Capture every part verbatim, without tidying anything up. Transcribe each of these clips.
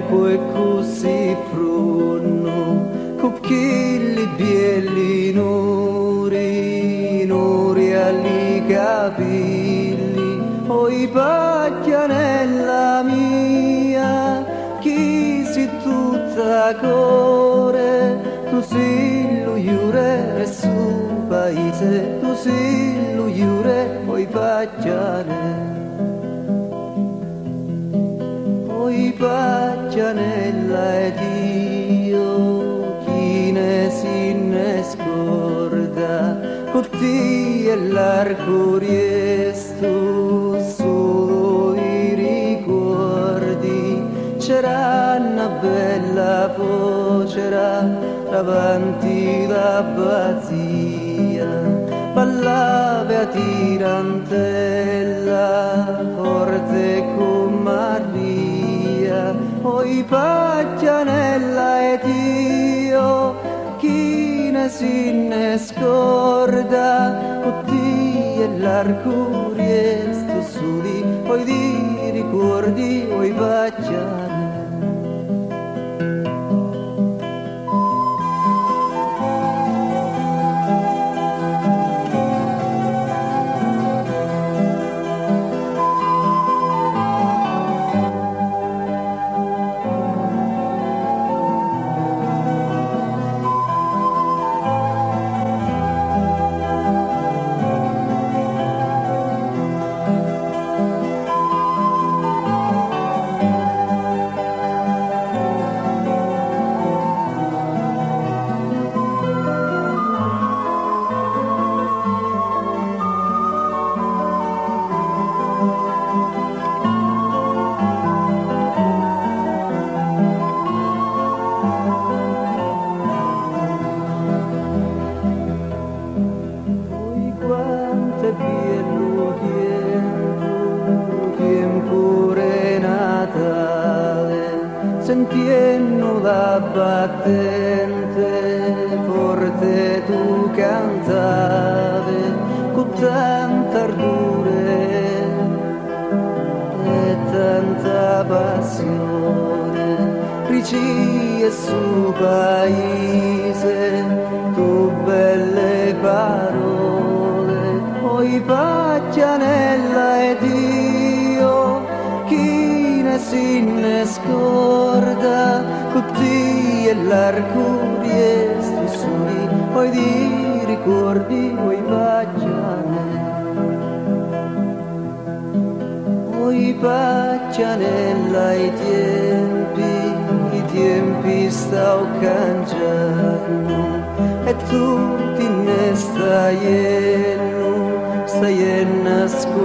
poi così frunno, cocchilli bielli nuri, nuri agli capelli, oi pacchianella mia, chi si tutta core, tu si lo iure su paese, tu si lo iure oi pacchiane. Oi pacchianella ed io, chi ne si ne scorda, cotti e l'arco riesto, solo i ricordi, c'era una bella vocera davanti l'abbazia, ballava a tirantella, forte come Maria, oi pacchianella ed io, chi ne si ne scorda, cotti e l'arco riesto soli, poi di ricordi, oi pacchianella. Sentiendo la battente, forte tu cantavi, con tanta ardore e tanta passione, ricci e su paese, tu belle parole, oi pacchianella ed io, chi ne si ne scorda, cotti e l'arco riesto soli, poi di ricordi, oi pacchianella, oi pacchianella i tempi, i tempi stau cangiando, e tutti ne staienno, staienno a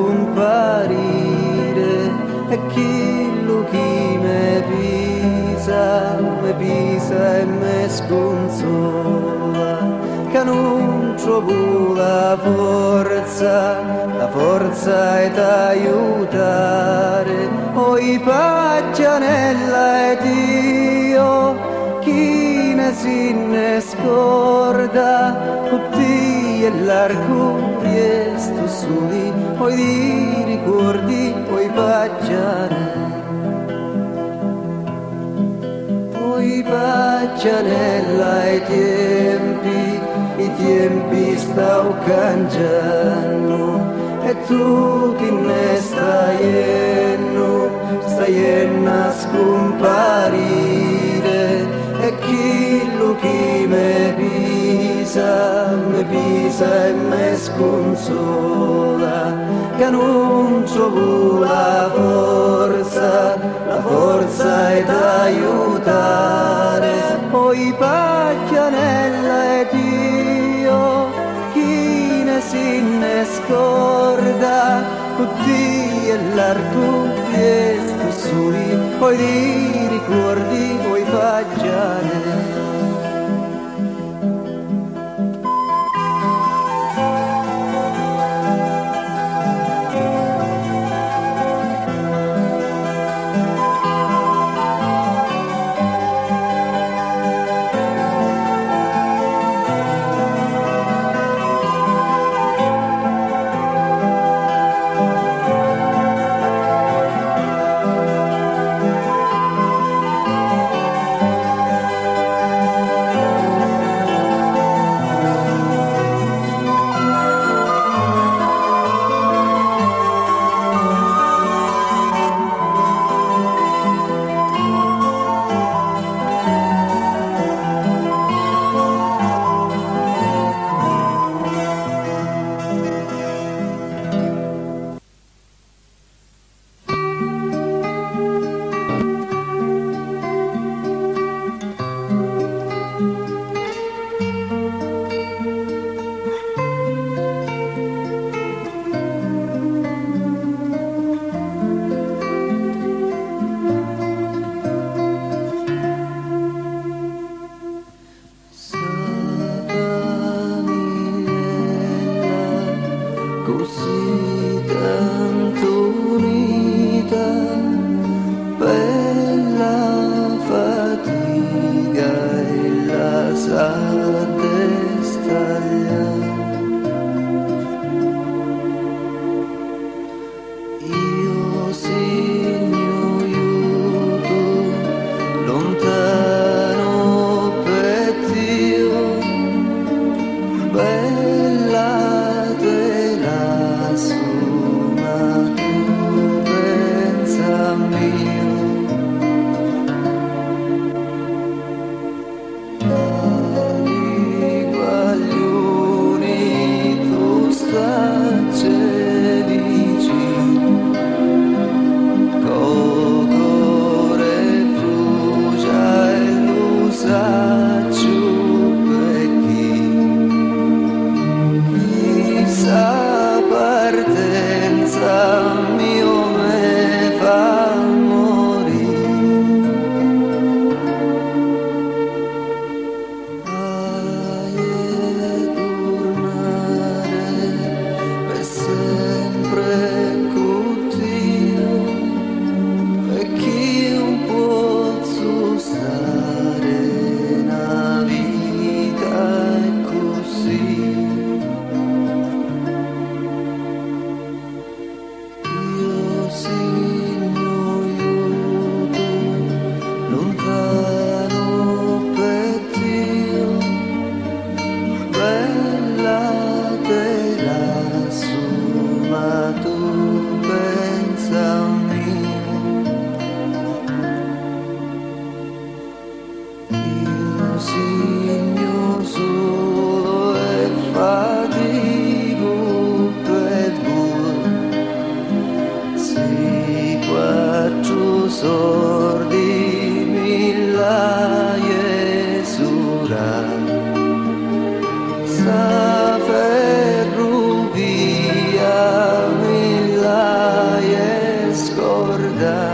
scomparire, e chi lo chi me pisa, me pisa e me sconsola, che non trovo la forza, la forza è d'aiutare, oi pacchianella ed io, chi ne si ne scorda, tutti e l'arco riesto soli, poi di ricordi, poi pacchianella, poi pacchianella i tempi, i tempi stau cangiando, e tutti ne staienno, staienno a scomparire, e chi lo chi me pisa, me pisa e me sconsola, che non trovo la forza, la forza è d'aiutare, oi pacchianella ed io, chi ne si ne scorda, tutti e l'arco riesto soli, poi di ricordi, oi pacchianella. consiglio solo e fatico per due. Si quattro sordi migliaia sura sa ferrovia migliaia scorda.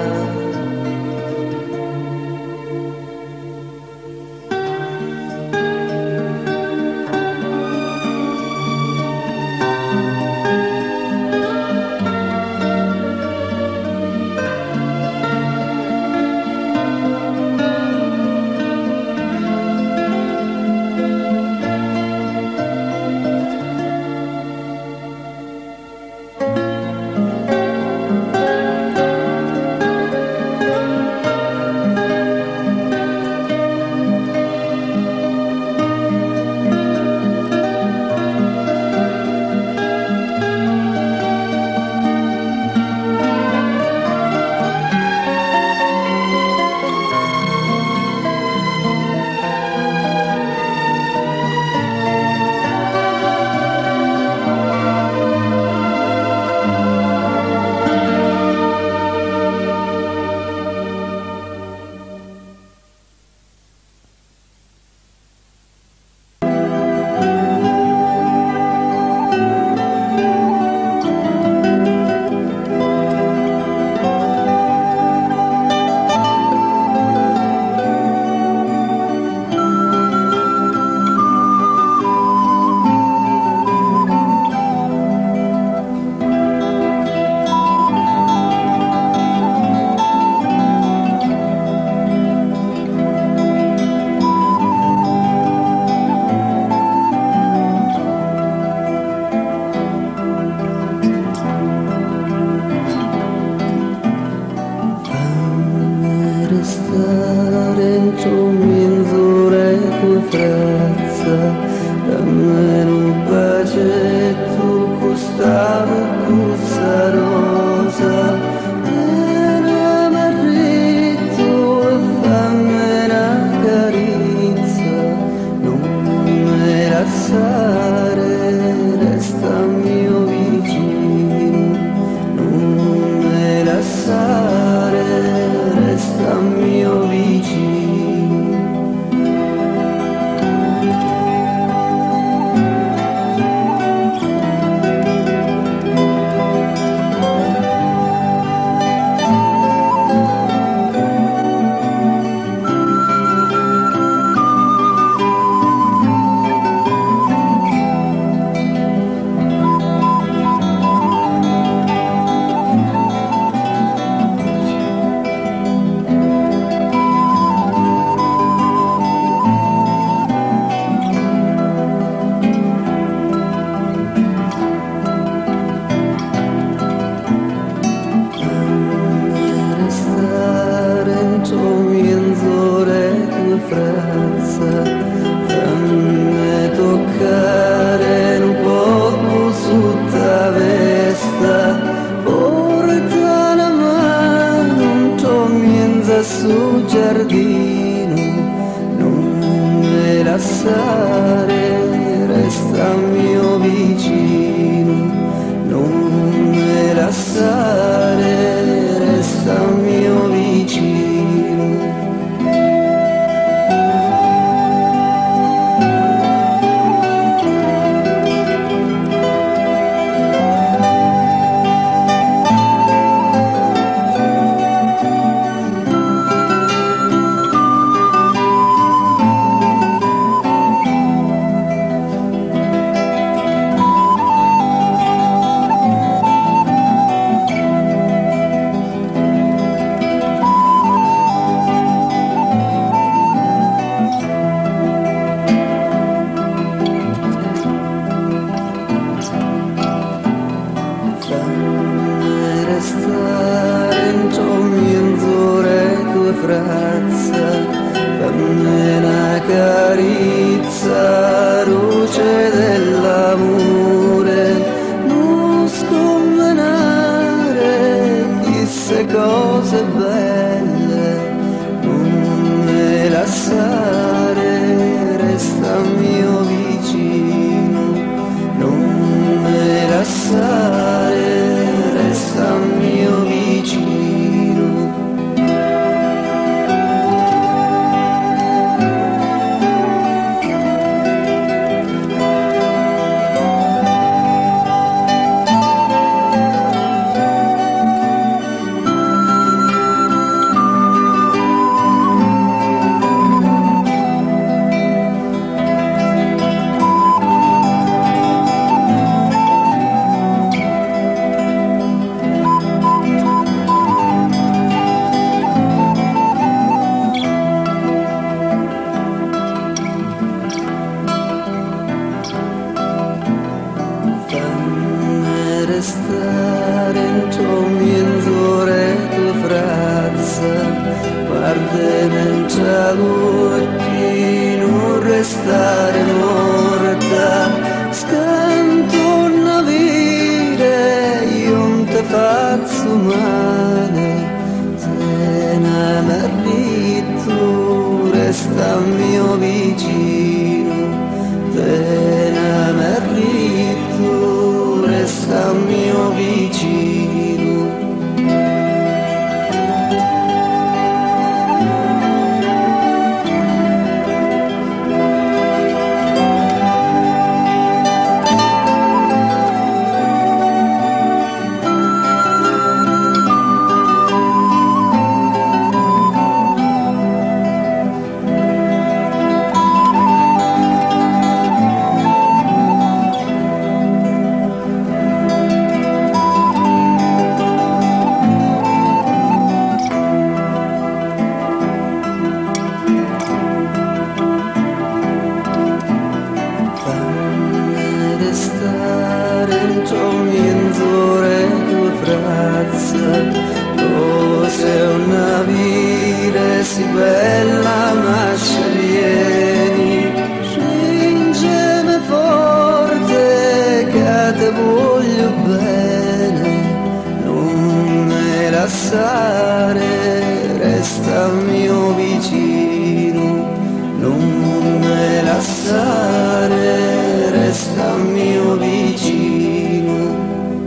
Restare in tuo minzore con frezza, dammi un bacetto costavo questa rosa, e ne marrito e fammi una carizza, non mi lasciare, resta mio vicino, non mi lasciare, resta mio vicino. Fammi toccare un poco su ta vesta, porta la mano un tomienza sul giardino, non mi lasciare, resta mio vicino, non mi lasciare, resta mio vicino. restare morta, scanto una vire, io non te faccio male, se ne merito, resta mio vicino, se ne merito, resta mio vicino. Si bella ma sceglieni, stringeme forte che te voglio bene, non me lasciare, resta mio vicino, non me lasciare, resta mio vicino.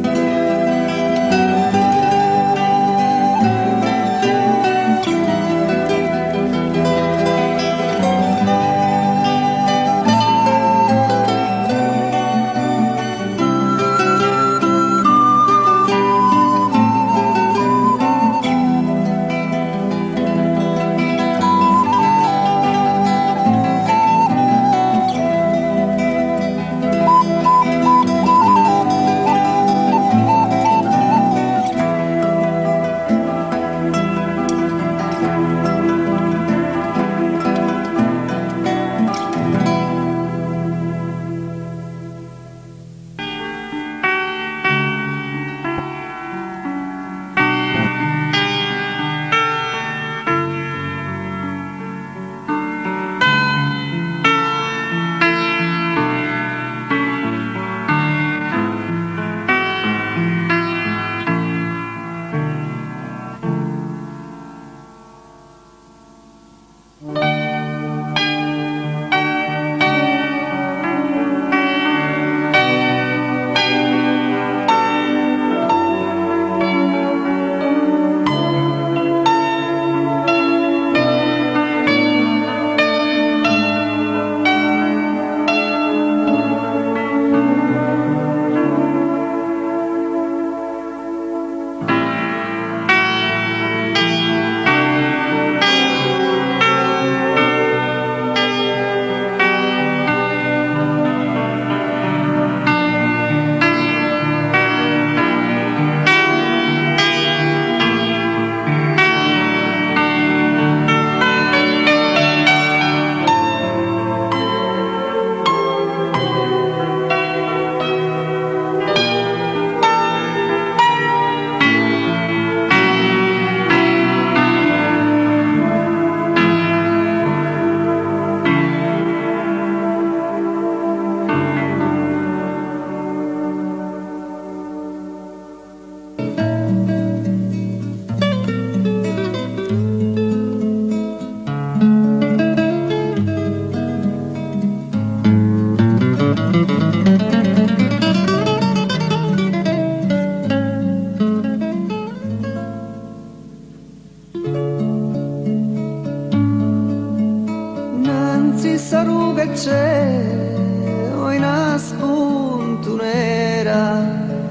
c'è una spunto nera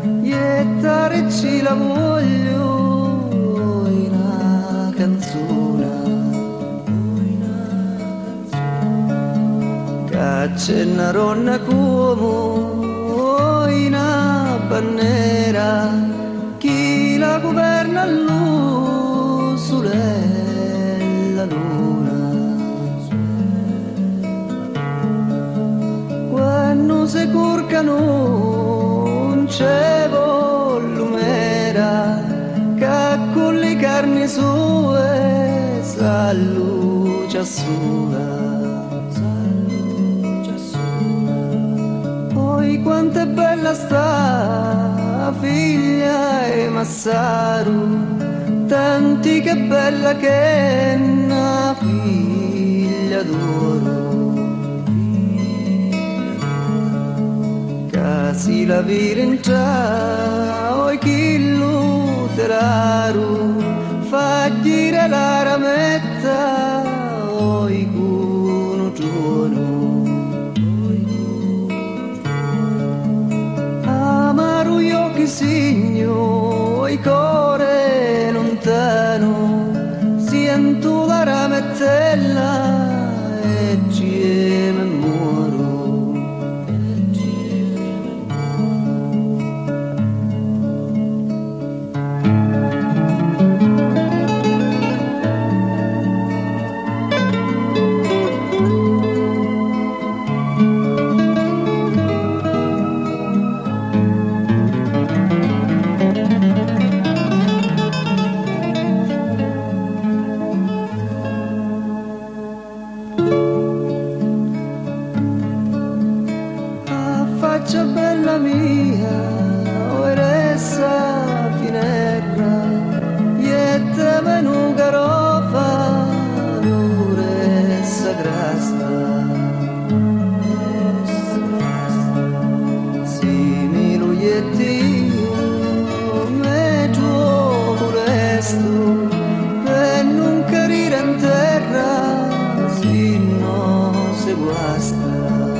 iettare ci la voglio in una canzone che c'è una donna come una bandiera chi la governa lui sulla luna quando si corcano non c'è volumera che con le carni sue sa luce sua bella sta figlia e Massaro, tanti che bella che è una figlia d'oro, casi la viringia oi chillo teraru, fa girare la rametta oi cuno giorno. Amaru io che segno i core lontano, sento la ramettella e ci me muoro. Faccia bella mia, oi ressa finestra, iette menu garofa, ressa grasta. Similo iettio, me tuo resto, per non carire in terra, si no se guasta.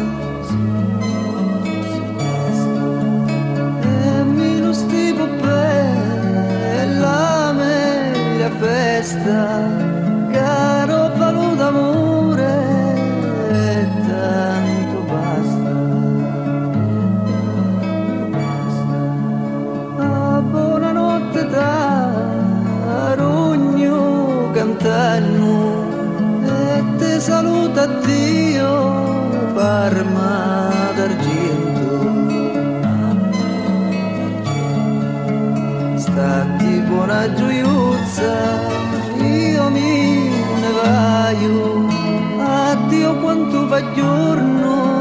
Festa, caro falò d'amore e tanto basta. A buonanotte da rugno cantano e te saluta Dio Parma d'argento. Stati buona gioiuzza, io mi ne vaio, addio quanto va giorno,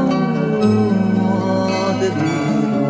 de vino.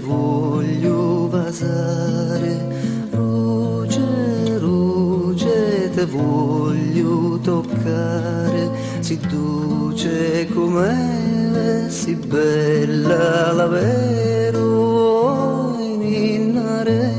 voglio vasare, ruce, ruce, te voglio toccare, si dolce com'è, si bella la vero in innare.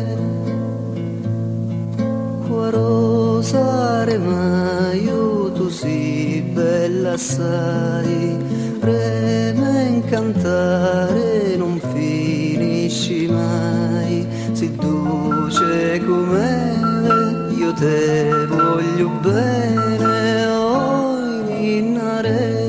Qua rosare mai, tu si bella assai, preme incantare non finisci mai, si dolce com'è, io te voglio bene, oh innare.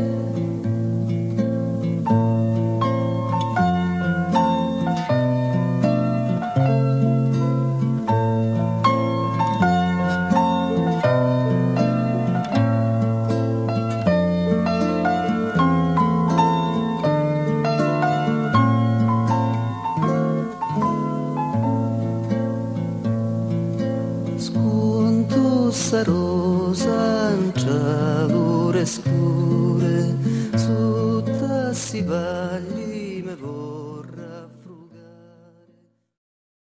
Sa rosa in cialure scure, su tassi bagli me vorrei.